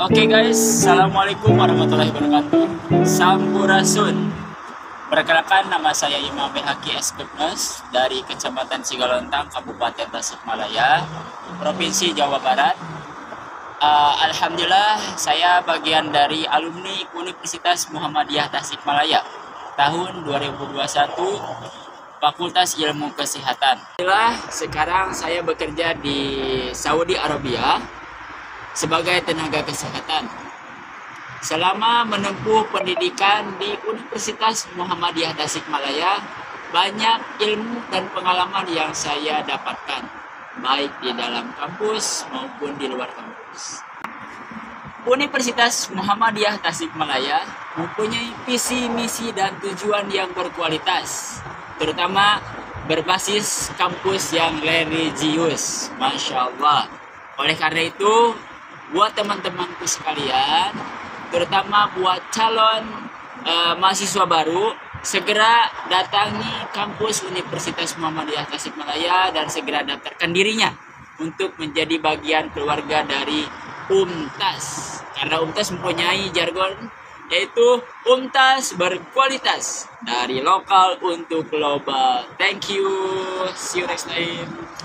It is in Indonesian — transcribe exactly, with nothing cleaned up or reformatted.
Oke guys, Assalamualaikum warahmatullahi wabarakatuh. Sampurasun. Perkenalkan, nama saya Imam Behaki Eskepnes dari Kecamatan Sigalontang, Kabupaten Tasikmalaya, Provinsi Jawa Barat. Uh, Alhamdulillah, saya bagian dari alumni Universitas Muhammadiyah Tasikmalaya tahun dua ribu dua puluh satu, Fakultas Ilmu Kesehatan. Alhamdulillah, sekarang saya bekerja di Saudi Arabia sebagai tenaga kesehatan. Selama menempuh pendidikan di Universitas Muhammadiyah Tasikmalaya, banyak ilmu dan pengalaman yang saya dapatkan, baik di dalam kampus maupun di luar kampus. Universitas Muhammadiyah Tasikmalaya mempunyai visi, misi, dan tujuan yang berkualitas, terutama berbasis kampus yang religius. Masya Allah. Oleh karena itu, buat teman-temanku sekalian, terutama buat calon uh, mahasiswa baru, segera datangi kampus Universitas Muhammadiyah Tasikmalaya dan segera daftarkan dirinya untuk menjadi bagian keluarga dari UMTAS. Karena UMTAS mempunyai jargon, yaitu UMTAS berkualitas, dari lokal untuk global. Thank you, see you next time.